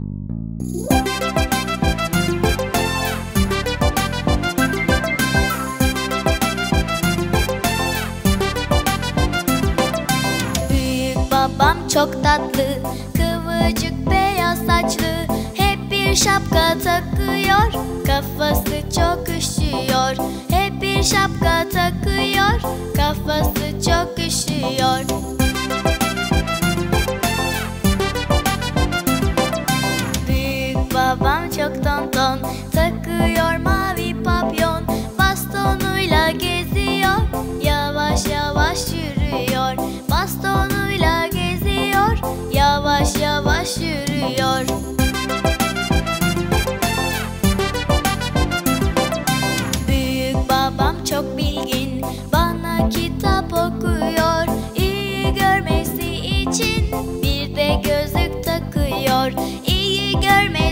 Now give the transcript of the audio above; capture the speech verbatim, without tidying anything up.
Büyük babam çok tatlı, kıvırcık beyaz saçlı, hep bir şapka takıyor, kafası çok üşüyor. Hep bir şapka takıyor, kafası çok üşüyor. Büyük babam çok tonton, takıyor mavi papyon, bastonuyla geziyor, yavaş yavaş yürüyor. Bastonuyla geziyor, yavaş yavaş yürüyor. Büyük babam çok bilgin, bana kitap okuyor. İyi görmesi için bir de gözlük takıyor. İyi görmesi